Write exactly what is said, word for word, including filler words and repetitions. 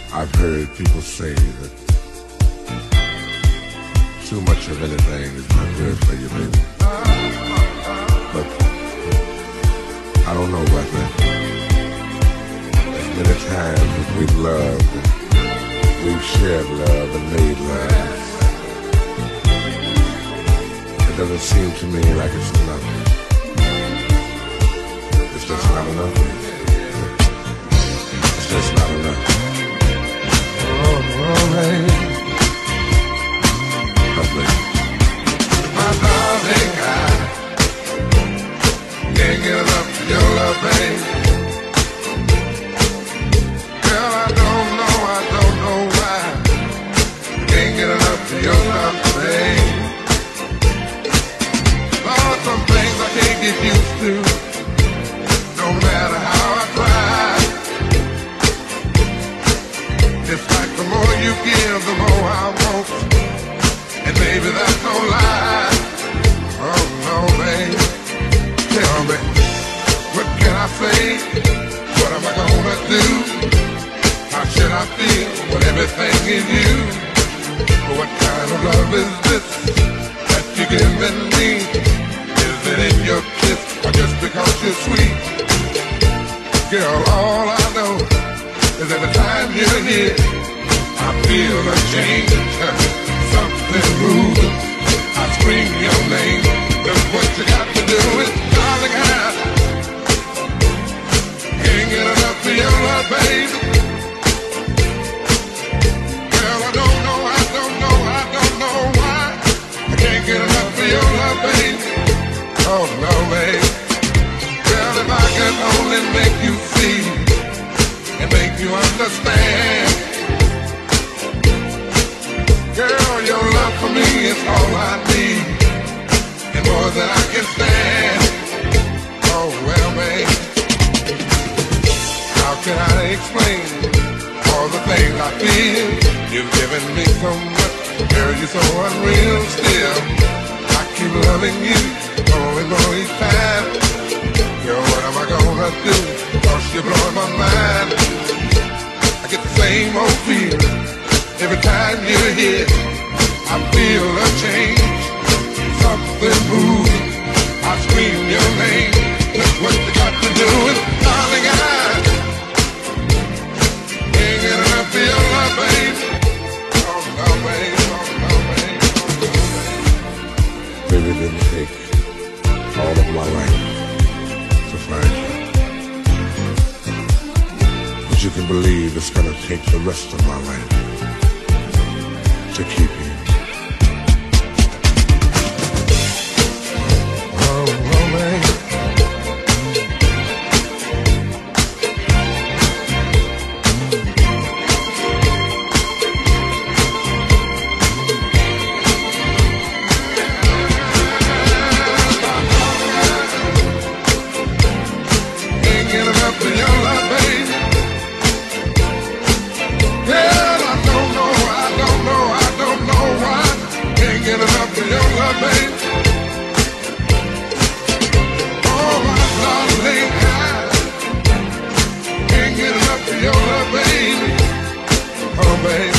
I've heard people say that too much of anything is not good for you, baby. But I don't know about that. As many times as we've loved and we've shared love and made love, it doesn't seem to me like it's enough. It's just not enough. It's just not enough. Oh, baby. Oh, baby. My darling, I can't get enough of your love, baby. Girl, I don't know, I don't know why I can't get enough of your love, baby. Lord, some things I can't get used to, no matter how I try. It's like the more you give, the more I want. And baby, that's no lie. Oh no, baby. Tell me, what can I say? What am I gonna do? How should I feel when everything is you? What kind of love is this that you're giving me? Is it in your kiss or just because you're sweet? Girl, all I know is every time you're here, I feel a change, something moving. I scream your name. That's what you got to do. Is darling, I can't get enough of your love, baby. Girl, I don't know, I don't know, I don't know why I can't get enough of your love, baby. Oh no, baby. Girl, if I can only make you see and make you understand. Girl, your love for me is all I need, and more than I can stand. Oh well, babe, how can I explain all the things I feel? You've given me so much, girl, you're so unreal still. I keep loving you more and more each time. Girl, what am I gonna do? Cause you're blowing my mind. I get the same old feeling every time you're here. I feel a change, something moving. I scream your name. That's what you got to do. And darling, I can't get enough of your love, baby. Oh no, baby, oh no, baby, oh no, baby. Baby, it didn't take all of my life to find you. But you can believe it's gonna take the rest of my life to keep you. Oh, romance. Ain't get enough of your love, baby. Girl, I don't know, I don't know, I don't know why. Can't get enough of your love, baby. Oh, my darling, I can't get enough of your love, baby. Oh, baby.